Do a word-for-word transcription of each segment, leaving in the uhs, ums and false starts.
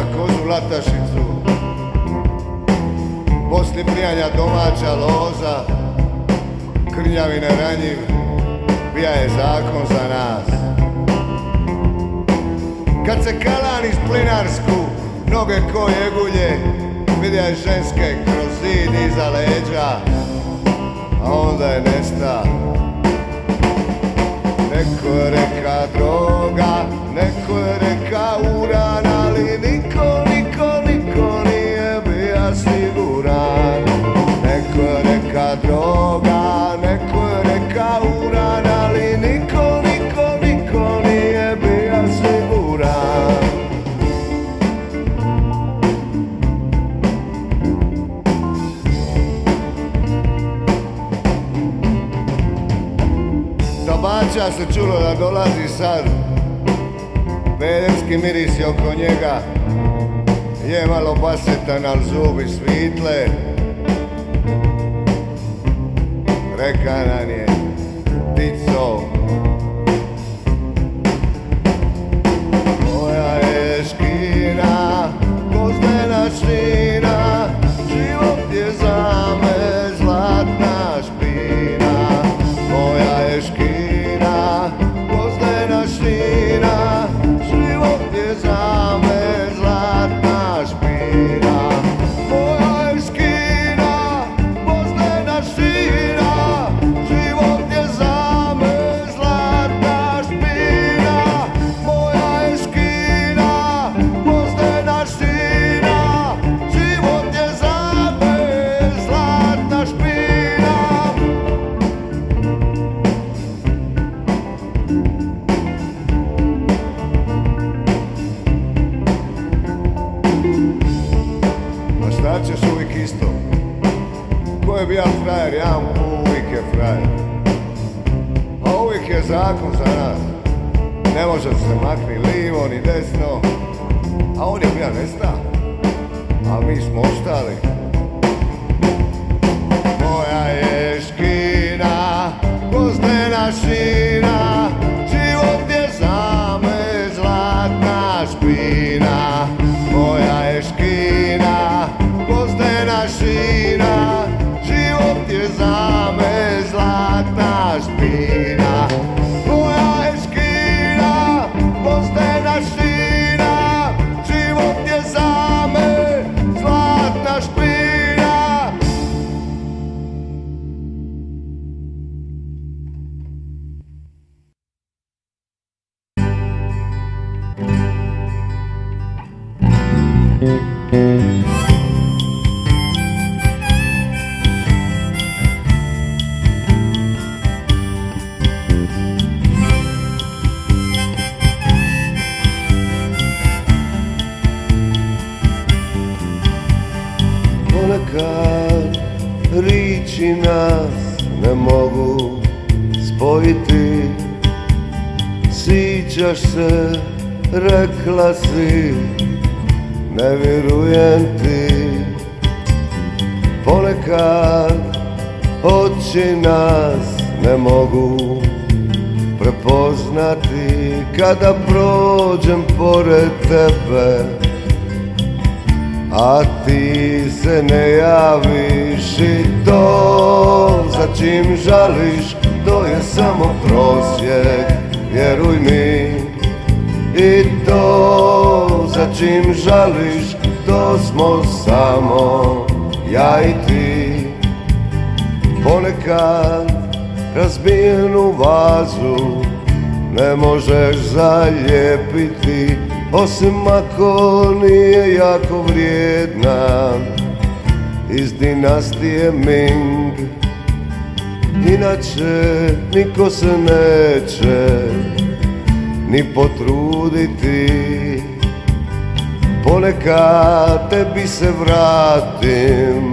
kozu latašicu. Poslije prijanja domaća loza, krnjavi neranjiv, bija je zakon za nas. Kad se kalan iz plinarsku, noge ko jegulje, vidja je ženske kroz zid iza leđa, a onda je nesta. Neko je reka droga, neko je reka uran, ali niko, niko, niko nije bija siguran. Neko je reka droga, neko je reka uran, ali niko, niko, niko nije bija siguran. Tabača se čulo da dolazi sad, pederski miris je oko njega, je malo basetan, al zubi svitle. Reka nam je, tico, moja je škina, kozdena šina, život je za me zlatna špina. Moja je škina, kozdena šina, život je za me zlatna špina. Moja je škina, kozdena šina, život je za me zlatna špina. Moja je škina, kozdena šina, život je za me zlatna špina. A šta ćeš, uvijek isto? Ko je bija frajer, ja uvijek je frajer. A uvijek je zakon za nas. Ne može se makni livo ni desno. A on je bija nesta, a mi smo ostali. Moja je škina, kozdena šina, život je za me zlatna špina. Moja je škina, kozdena šina, život je za me zlatna špina. Moja je škina, kozdena šina, život je za me zlatna špina. Ponekad riči nas ne mogu spojiti. Sićaš se, rekla si, ne vjerujem ti. Ponekad oči nas ne mogu prepoznati. Kada prođem pored tebe, a ti se ne javiš, i to za čim žališ, to je samo prosjek, vjeruj mi. I to za čim žališ, to smo samo ja i ti. Ponekad razbijenu vazu ne možeš zalijepiti, osim ako nije jako vrijedna, iz dinastije Ming. Inače niko se neće ni potruditi. Ponekad tebi se vratim,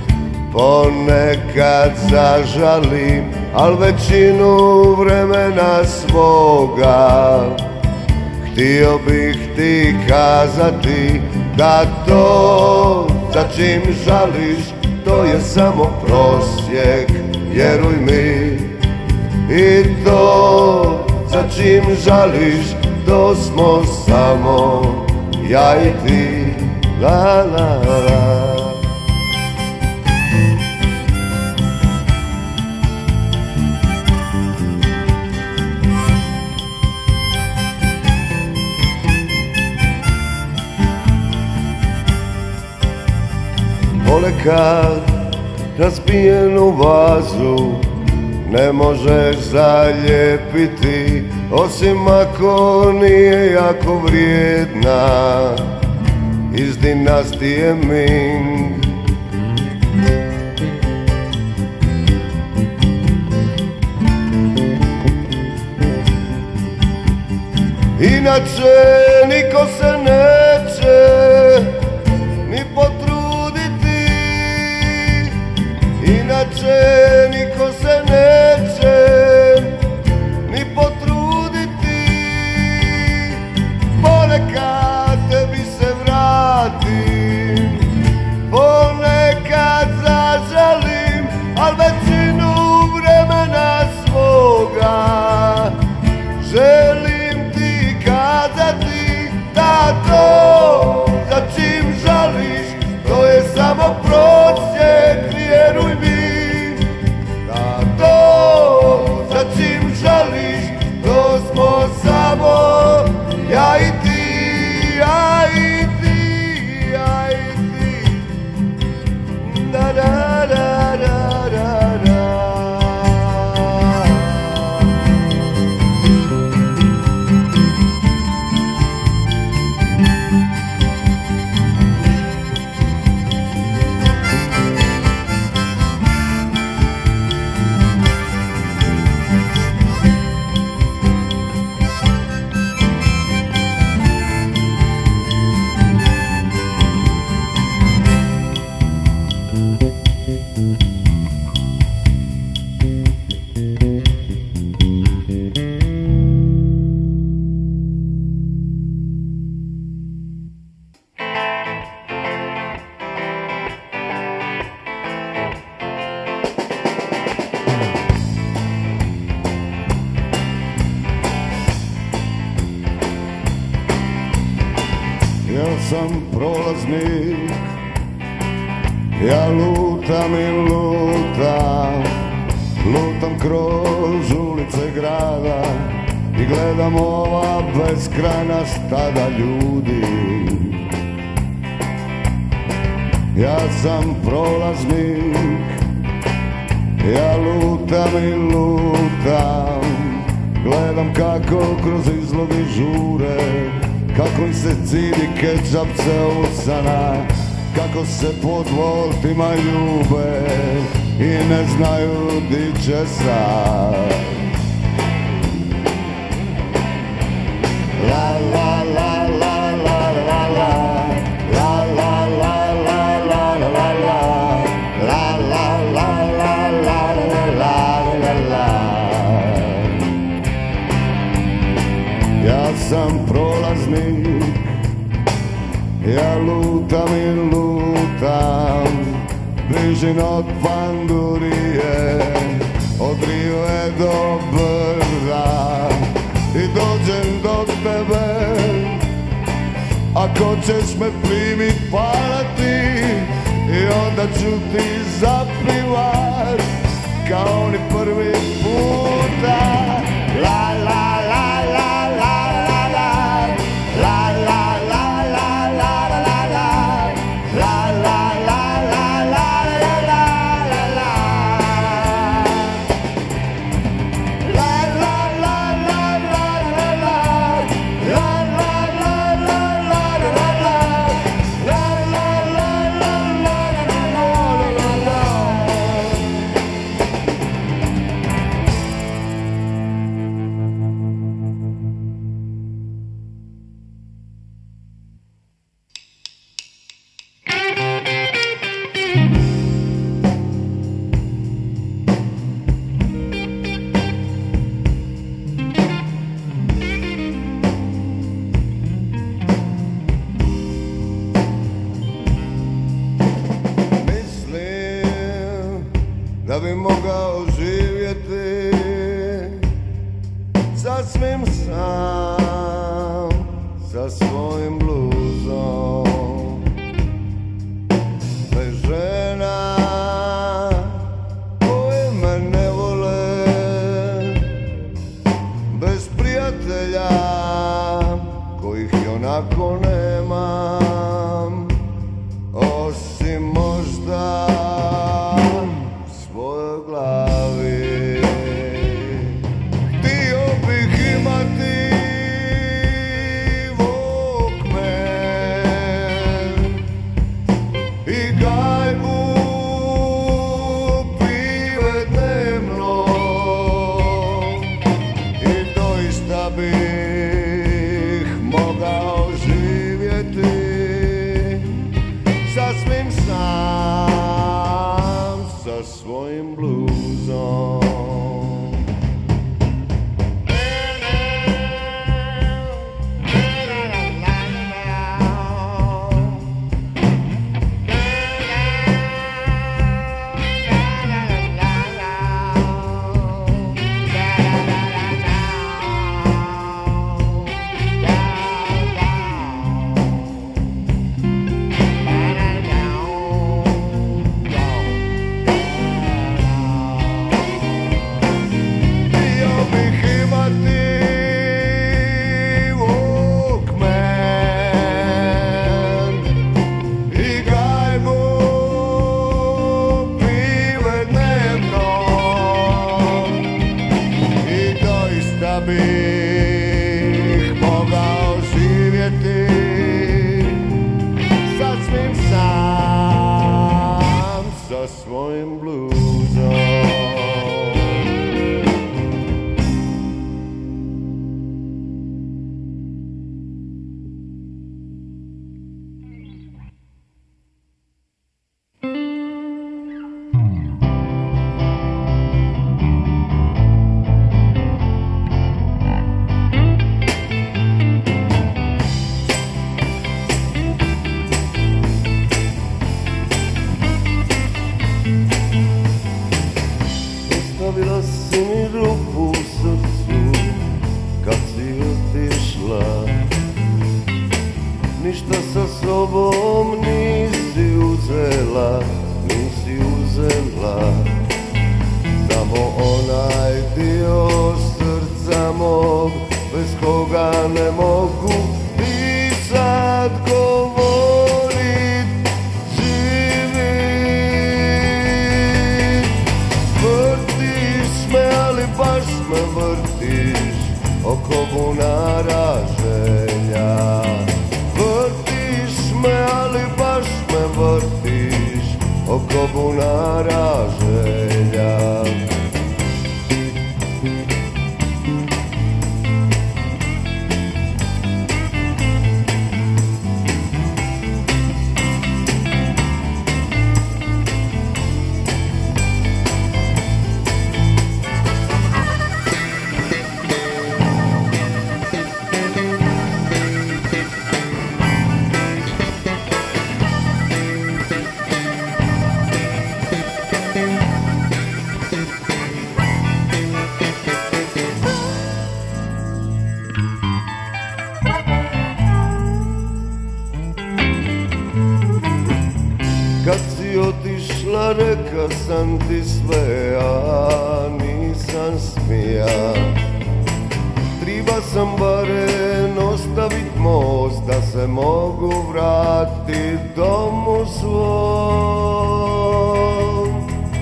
ponekad zažalim, al većinu vremena svoga htio bih ti kazati da to za čim žališ, to je samo prosjek, vjeruj mi. I to za čim žališ, to smo samo ja i ti. la la la. Ponekad razbijenu vazu ne možeš zalijepiti, osim ako nije jako vrijedna, iz dinastije Ming. Inače niko se neće ni potruditi, inače niko se neće ni potruditi. Ponekad tebi se vratim, ponekad zažalim, al većinu vremena svoga želim ti kazati da to za čim žališ, to je samo prosjek, vjeruj mi. Da to za čim žališ, to smo samo ja i ti, ja i ti, ja i ti. Da da da da da da. Ja sam prolaznik, ja lutam i lutam, lutam kroz ulice grada i gledam ova beskrajna stada ljudi. Ja sam prolaznik, ja lutam i lutam, gledam kako kroz izloge žure, kako im se cidi kečapce usana, kako se pod voltima ljube i ne znaju di će sad. La la la la la la la, la la la la la la la la, la la la la la la la la. Ja sam prolaznik, ja lutam i lutam, bližin od Pandurije, od Rive do Brda i dođem do tebe. Ako ćeš me primit, hvala ti, i onda ću ti zaplivat kao ni prvi puta. La la la la la la la, la la la la la la la, la la la la la la la la. La la la la la la la, la la la la la la la, la la la la la la la. Da bi mogao živjeti sasvim sam, sa svojim bluzom. sasvim sam sa svojim bluzom. Bih mogao živjeti sasvim sam sa svojim bluzom. Ostavila si mi rupu u srcu kad si otišla, ništa sa sobom nisi uzela, nisi uzela, samo onaj dio srca mog bez koga ne mogu i sad govorit, živit. Vrtiš me, ali baš me vrtiš oko bunara želja. Vrtiš me, ali baš me vrtiš oko bunara želja. Kad si otišla reka sam ti sve, a nisam smija. Triba sam barem ostavit most da se mogu vratit domu svom.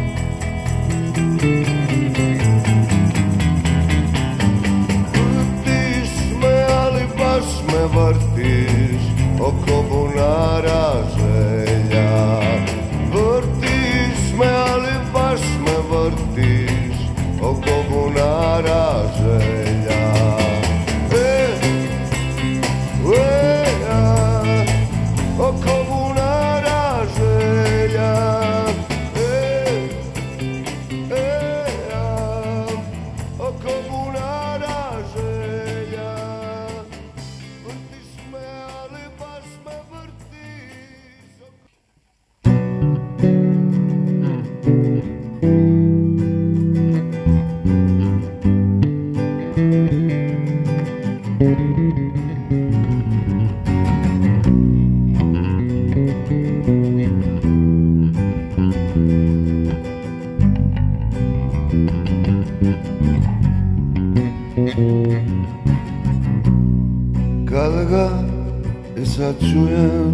Vrtiš me, ali baš me vrtiš oko bunara želja. Vrtiš me, ali baš me vrtiš oko bunara želja. E, e, a, oko bunara želja. E, e, a, oko bunara želja. Vrtiš me, ali baš me vrtiš oko... Kada ga i sad čujem,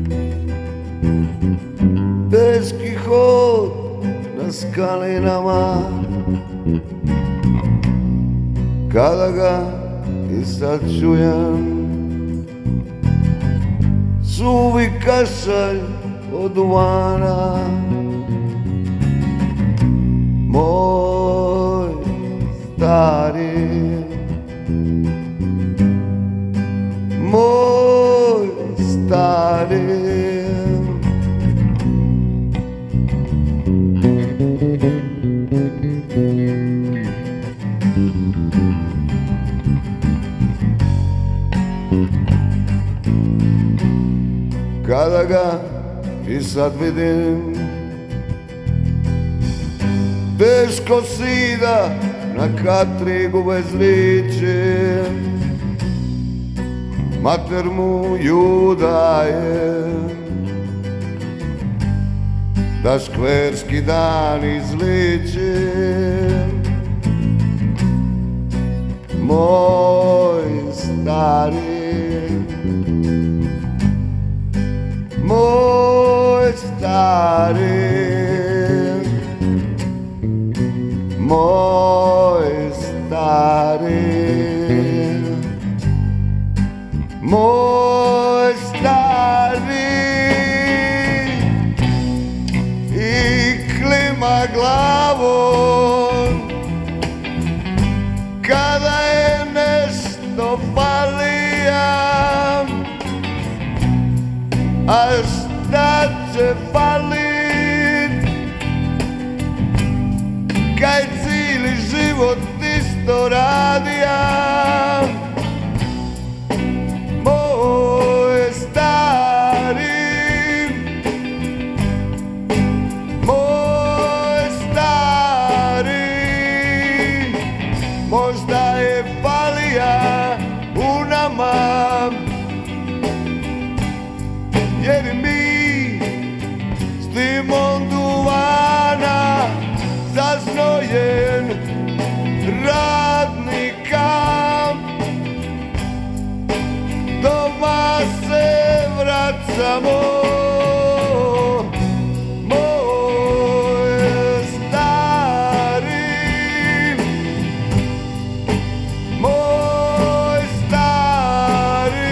teški hod na skalinama. Kada ga i sad čujem, suvi kašalj od duvana. Moj stari, moj stari, ga i sad vidim. Teško sida na katrigu bez liče, mater mu juda je, da škverski dan izliče. Moj stari, moj stari, moj stari, moj stari, i klima glavom kada je nešto falija. A šta će falit kaj cijeli život isto radija? Moj stari, moj stari, možda je falija u nama, jer mi s timom duvana zaznojen radni kamp doma se vracamo. Moj stari, moj stari,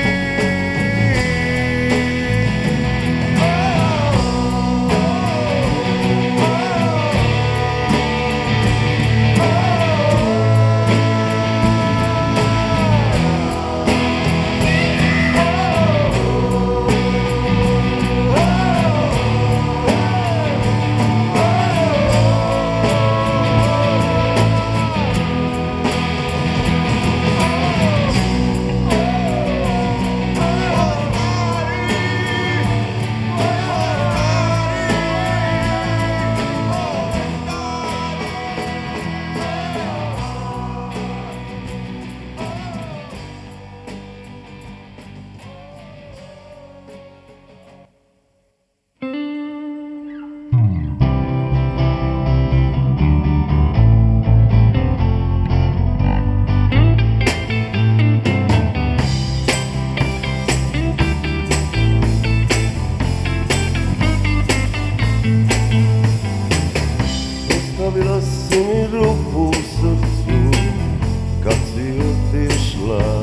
ostavila si mi rupu u srcu kad si otišla.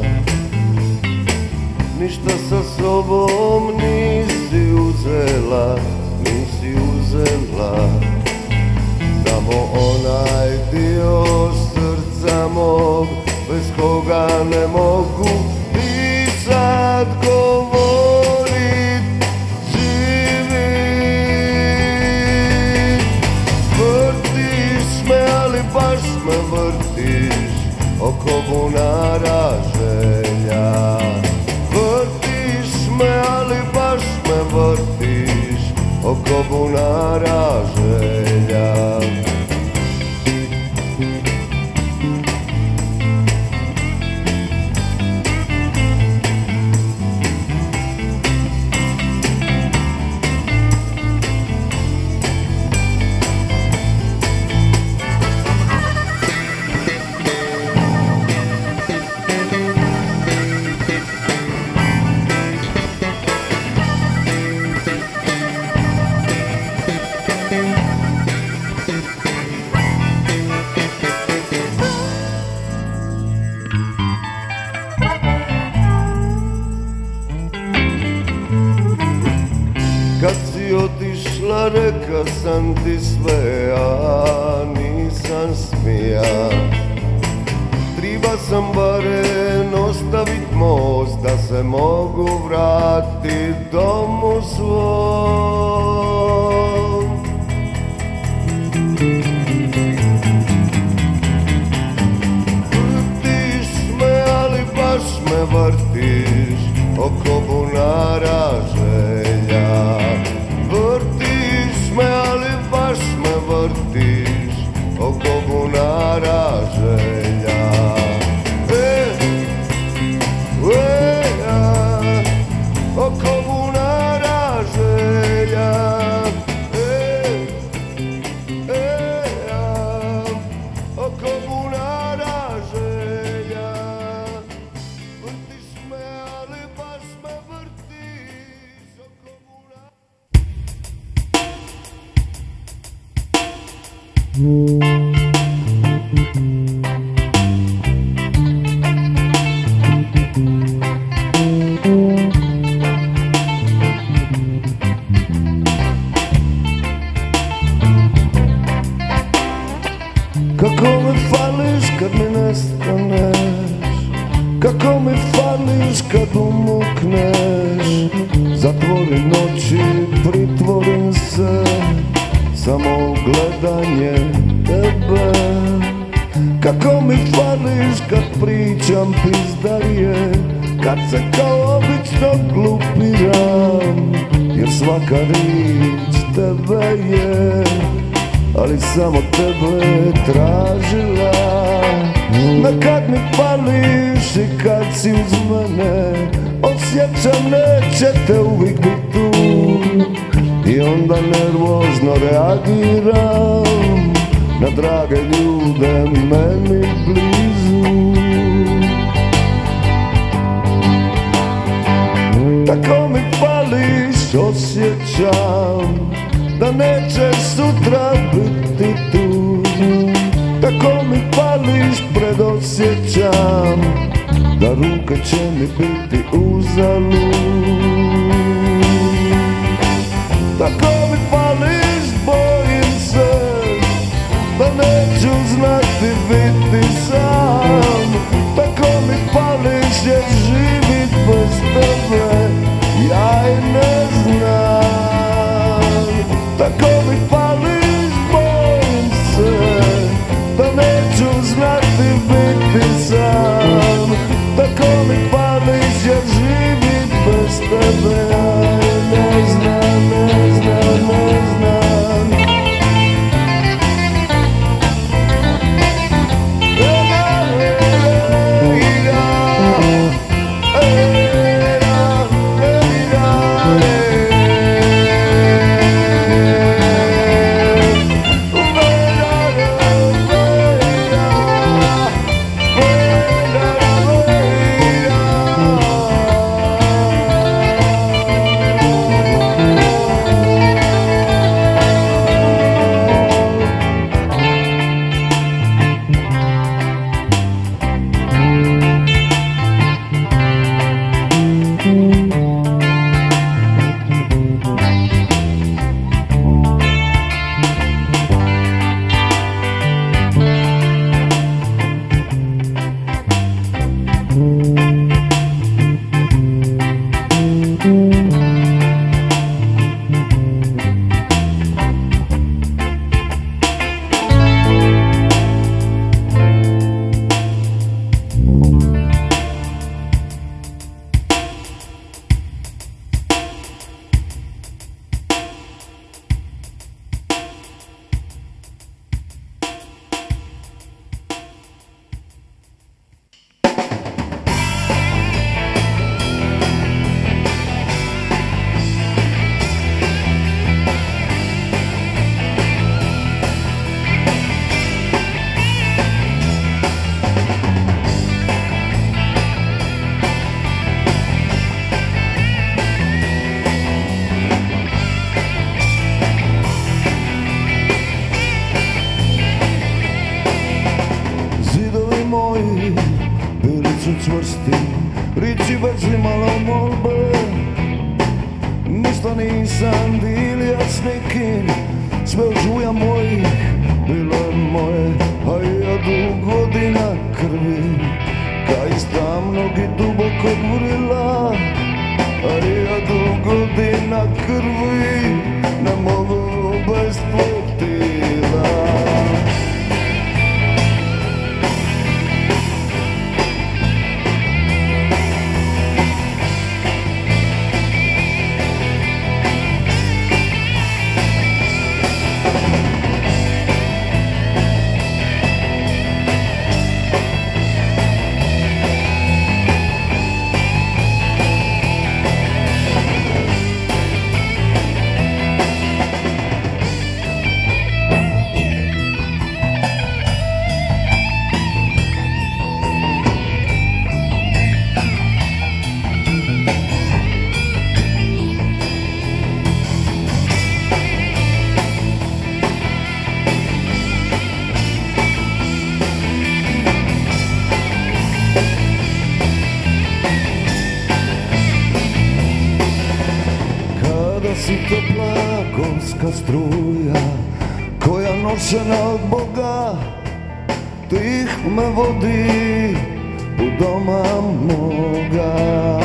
Ništa sa sobom nisi uzela, nisi uzela, samo onaj dio srca mog bez koga ne mogu i sad govorit, živit. Vrtiš me, ali baš me vrtiš oko bunara želja. Vrtiš me, ali baš me vrtiš oko bunara želja. Kad si otišla reka sam ti sve, a nisam smija. Triba sam barem ostavit most da se mogu vratit domu svom. Vrtiš me, ali baš me vrtiš oko bunara želja. Kako mi fališ kad mi nestaneš, kako mi fališ kad umukneš. Zatvorim oči, pritvorim se, samo u gledanje tebe. Kako mi fališ kad pričam pizdarije, kad se kao obično glupiram, jer svaka riječ tebe je, ali samo tebe tražila. Nekad mi pališ i kad si uz mene, osjećam neće te uvijek bit tu, i onda nervozno reagiram na drage ljude meni blizu. Tako mi pališ, osjećam da neće sutra biti tu. Tako mi pališ, predosjećam da ruke će mi biti uzalud. Tako mi pališ, bojim se da neću znati biti sam. Tako mi pališ, jer živit bez tebe ja i ne znam. Tako mi pališ, bojim se da neću znati biti sam. Tako mi pališ, jer živit bez tebe ja i ne znam, ne znam, ne znam. Riči bez imalo molbe, ništa nisam dilio s nikim, sve od žuja mojih bilo je moje, a ja du godina krvi, ka iz tamnog i dubokog vrila, a ja du godina krvi, ne mogu bez tvojeg tila. gorska struja koja nošena od Boga tih me vodi u doma moga.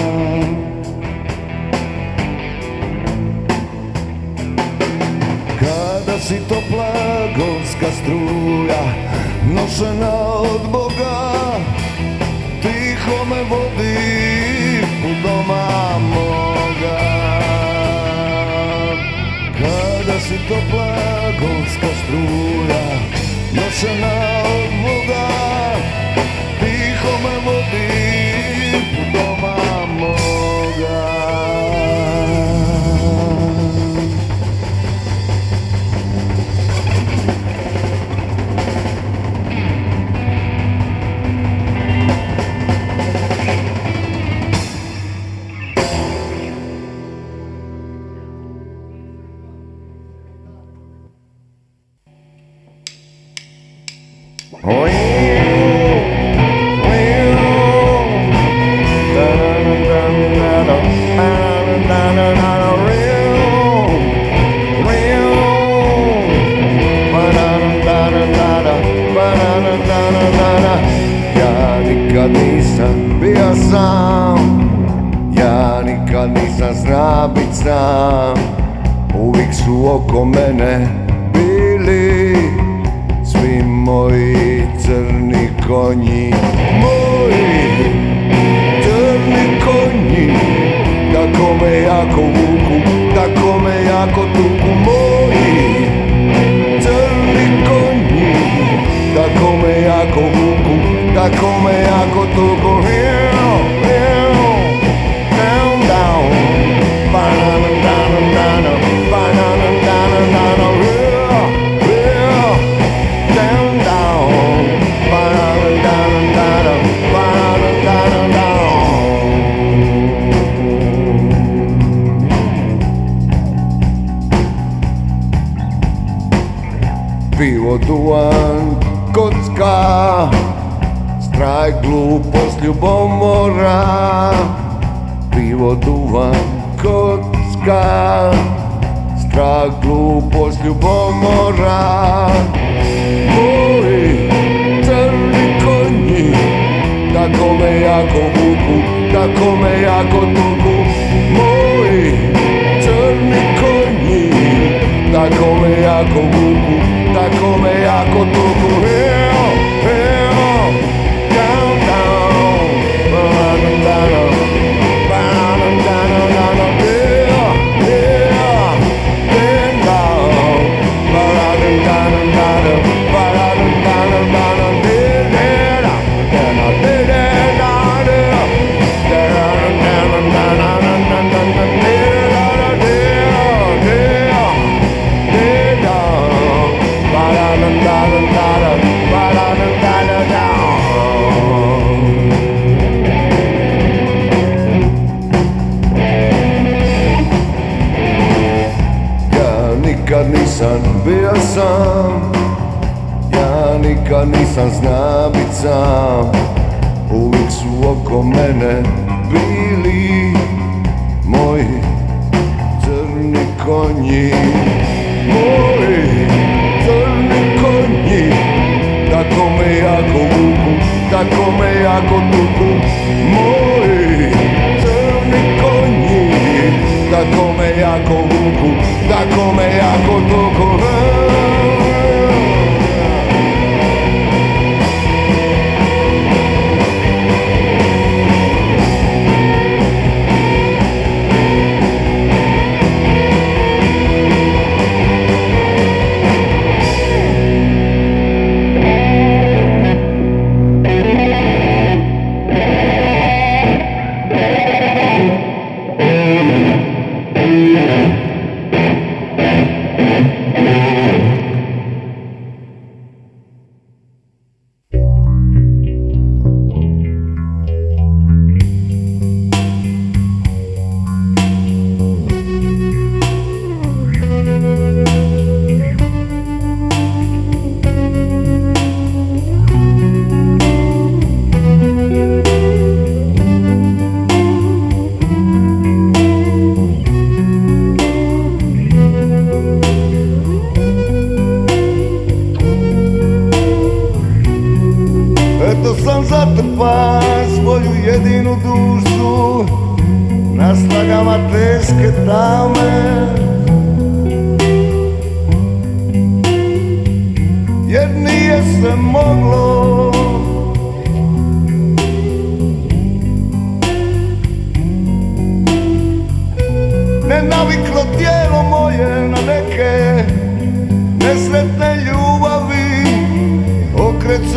Kada si topla gorska struja nošena od Boga tiho me vodi u doma moga. Kada si topla gorska struja nošena od Boga tiho me vodi u doma moga. Ja nikad nisam bio sam, ja nikad nisam zna bit sam. Uvijek su oko mene bili svi moji crni konji. Moji crni konji, tako me jako vuku, tako me jako tuku. Moji crni konji, tako me jako vuku, tako me jako tuku. Down, down, banana, banana, banana, banana, banana, down, down, banana, banana, banana, banana, down. Pivo, duvan, kocka, strah, glupost, ljubomora. Pivo, duvan, kocka, strah, glupost, ljubomora. Moji crni konji, tako me jako vuku, tako me jako tuku. Moji crni konji, tako me jako vuku, tako me jako tuku. Down, down, banana, banana, banana, banana, yeah, yeah, bend down, banana, banana, banana, banana, banana, banana, did it, and I did it, I did it, down, down, down, down, down, down, down, did I did, did, did down, banana, banana, banana, banana, banana, down. Nikad nisam bio sam, ja nikad nisam zna bit sam. Uvijek su oko mene bili moji crni konji. Moji crni konji, tako me jako vuku, tako me jako tuku. Moji crni konji, tako me jako vuku, tako me jako tuku.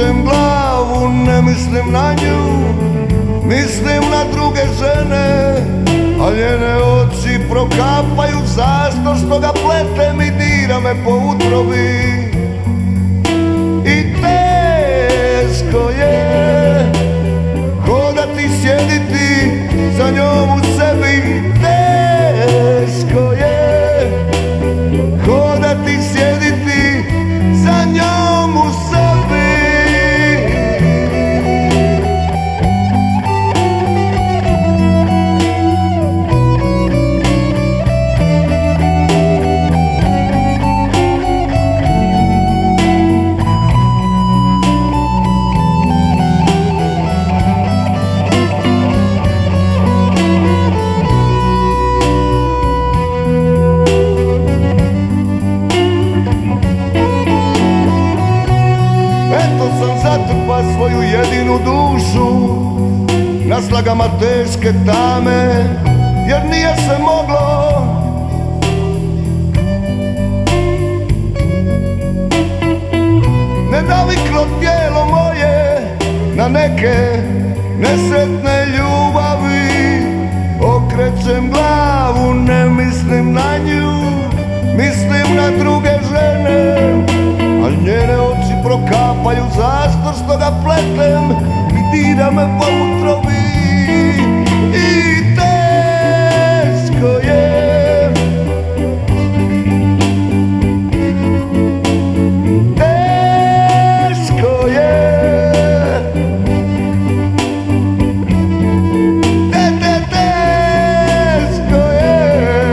okrećem glavu, ne mislim na nju, mislim na druge žene, a njene oči prokapaju zastor što ga pletem i dira me po utrobi. I teško je hodati, sjediti za njom u sebi, teško je hodati, sjediti za njom u sebi. Svoju jedinu dušu na slagama teške tame, jer nije se moglo. Nenaviklo tijelo moje na neke nesretne ljubavi, okrećem glavu, ne mislim na nju, mislim na druge žene, a njene oči prokapaju zastor što ga pletem i dira me po utrobi. I teško je, teško je, te, te, teško je.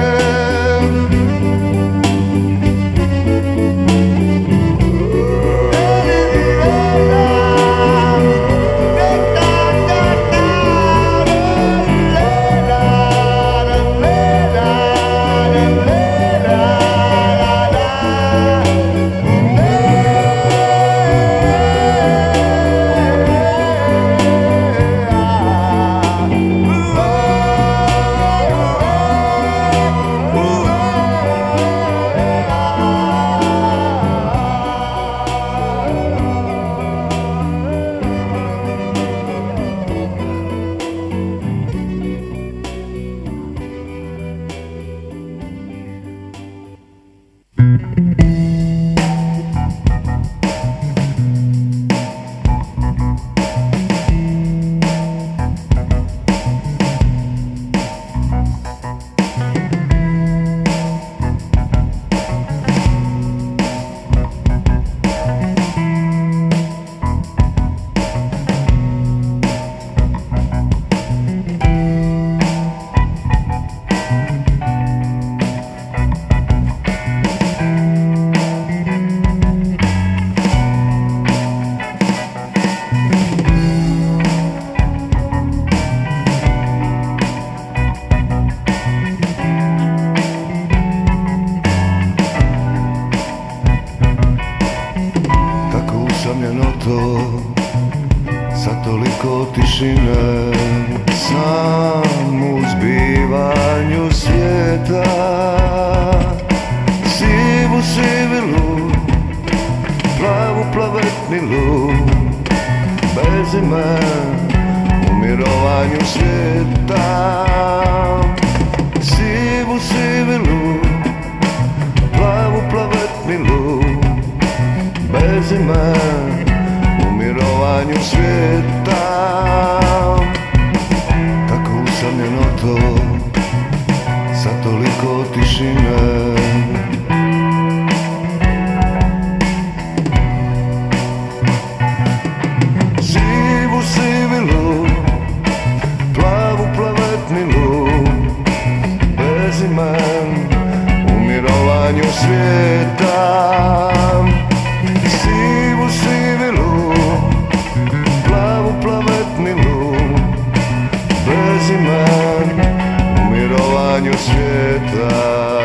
Sa toliko tišine, sam u zbivanju svijeta, sivu sivilu, plavu plavetnilu, bez ime u mirovanju svijeta. Sivu sivilu, plavu plavetnilu, bez ime u mirovanju svijeta. Tako usamljeno to, sa toliko tišine. Sivu sivilu, plavu plavetnilu, bez imen u mirovanju svijeta. Sivu sivilu, plavu plavetnilu, bez imen u mirovanju svijeta.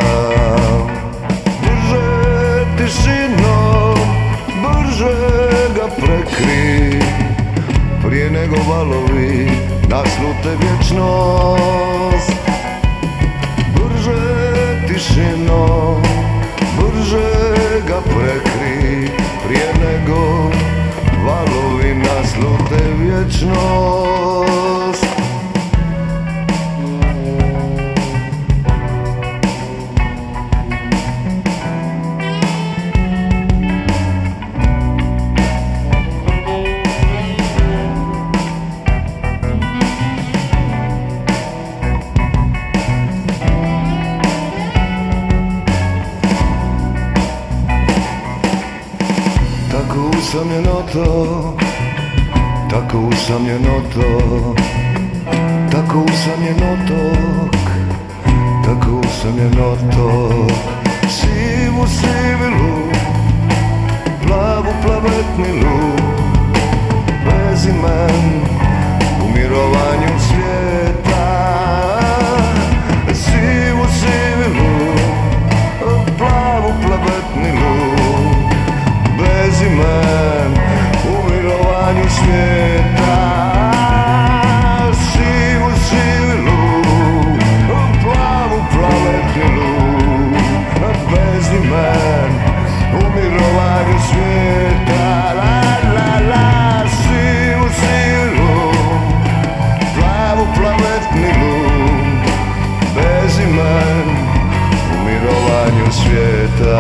Brže tišinom, brže ga prekri, prije nego valovi naslute vječnost. Brže tišinom, brže ga prekri, prije nego valovi nas lute vječnost. Tako usamljen otok, tako usamljen otok, tako usamljen otok, tako usamljen otok. Sivu sivilu, plavu plavetnilu, bez imen u mirovanju svijeta. Sivu sivilu, plavu plavetnilu, bez imen u mirovanju svijeta. Sivu sivilu, plavu plavetnilu, bez imen u mirovanju svijeta. La la la, sivu sivilu, plavu plavetnilu, bez imen u mirovanju svijeta.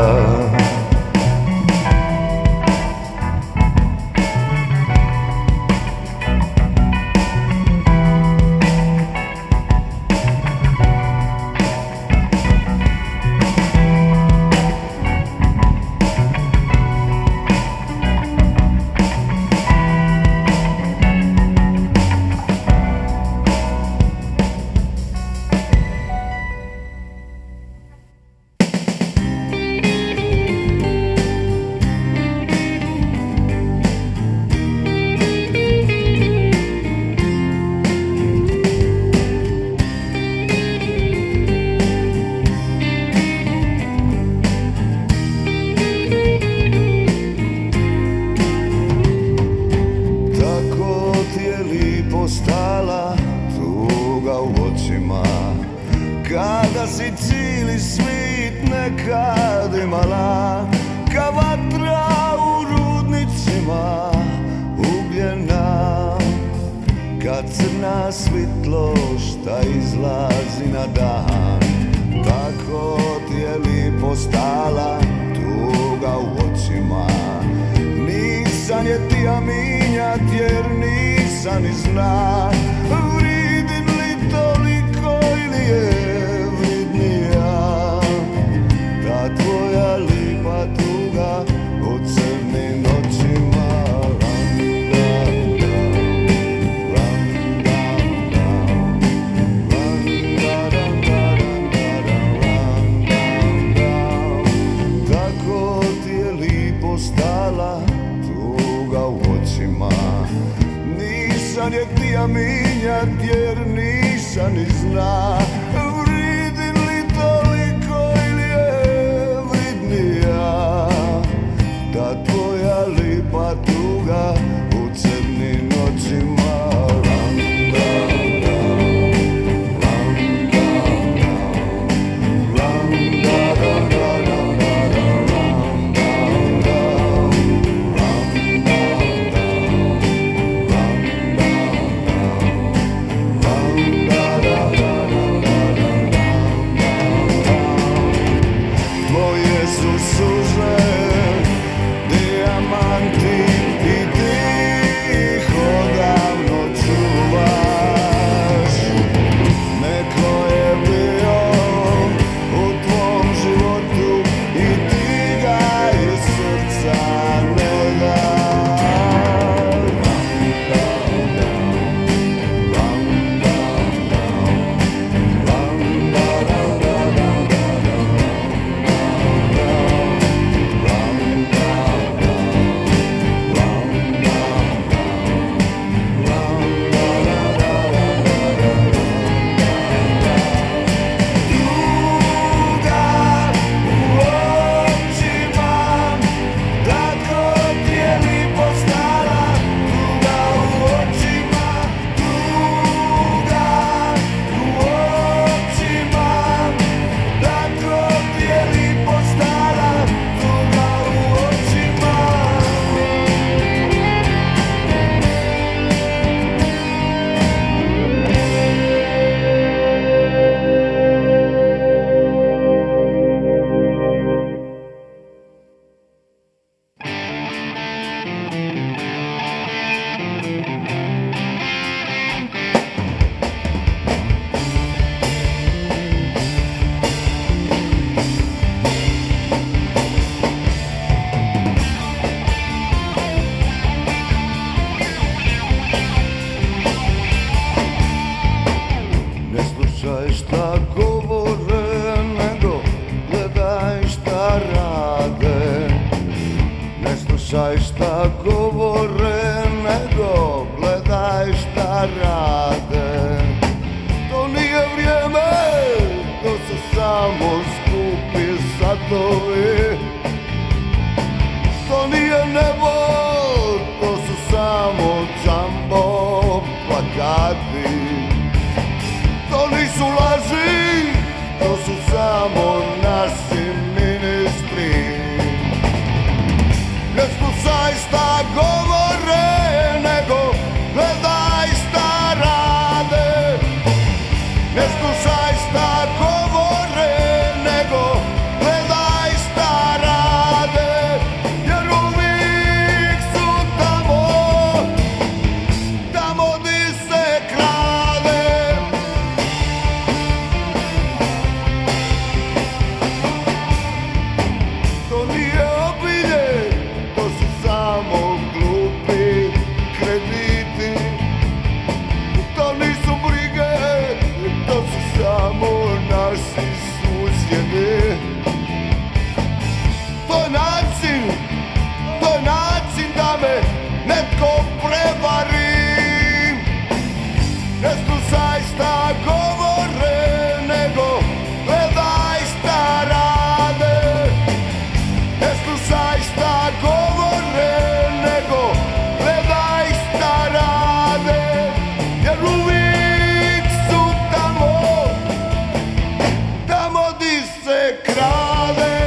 Ostala tuga u očima, kada si cijeli svit nekad imala, ka vatra u rudnicima ugljena, kad crna svitlošta izlazi na dan. Tako ti je lipo stala tuga u očima, nisam je ti aminjat jer nisam ni zna. Vridim li toliko ili je vridnija ta tvoja lipa tuga u crnim očima. Tako ti je lipo stala tuga u očima, nisam je ti aminjat jer nisam ni zna. Vridim li toliko ili je vridnija ta tvoja lipa tuga u crnim očima. La slušaj šta govore, nego gledaj šta rade. To nije vrijeme, to su samo skupi satovi. To nije nebo, to su samo džambo plakati. To nisu laži, to su samo naši ministri. Ne slušaj šta govore, nego gledaj šta rade. Ne slušaj šta govore, nego gledaj šta rade. Jer uvijek su tamo, tamo di se krade. To nije obilje, to su samo glupi krediti. To nisu brige, to su samo naši susjedi. To je način, to je način da me netko prevari. Ne slušaj šta govore, nego gledaj šta rade. Ne slušaj šta govore, nego gledaj šta rade. Jer uvijek su tamo, tamo di se krade.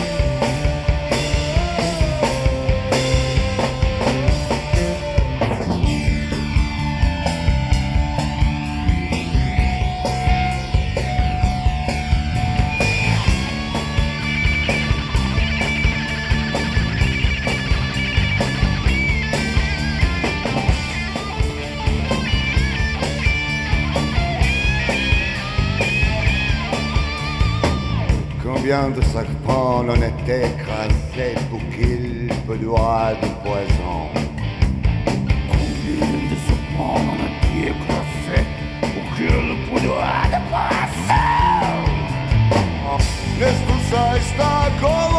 Combien de serpents l'on est écrasé pour qu'il peut doigt de poison? Combien de serpents l'on est écrasé pour qu'il peut doigt de poison? Ne slušaj šta govore.